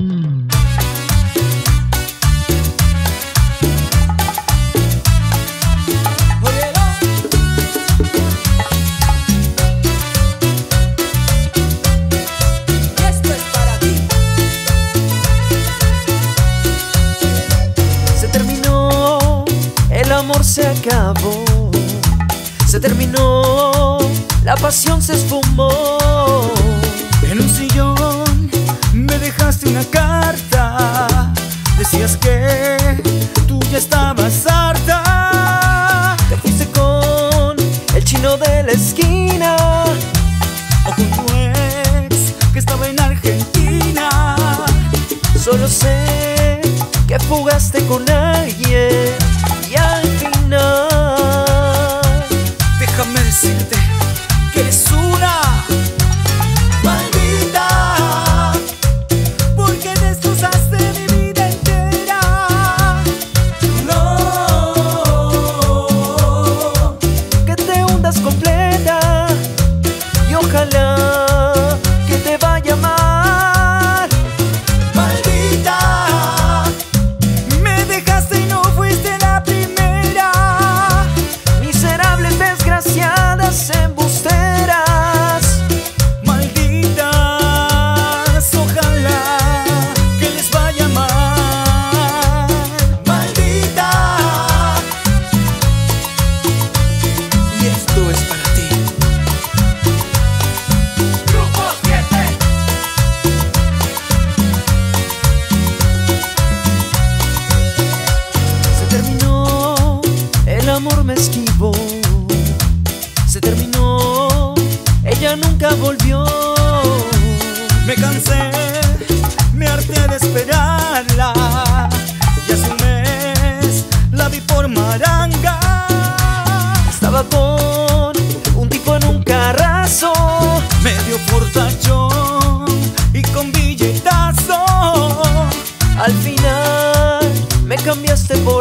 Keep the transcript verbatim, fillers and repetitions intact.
Se acabó, se terminó, la pasión se esfumó. En un sillón me dejaste una carta, decías que tú ya estabas harta. Te fuiste con el chino de la esquina, o con tu ex que estaba en Argentina. Solo sé que fugaste con alguien y al final déjame decirte que eres una maldita, porque destrozaste mi vida entera. No, que te hundas completa y ojalá que te vaya mal. Maldita, me dejaste y no fuiste la primera. Miserables, desgraciadas, embusteras. Malditas, ojalá que les vaya mal. Maldita, y esto es para ti. Grupo siete. Se terminó, el amor me esquivó. Se terminó, ella nunca volvió. Me cansé, me harté de esperarla, y hace un mes la vi por Maranga. Estaba con un tipo en un carrazo, Medio fortachón y con billetazo. al final me cambiaste por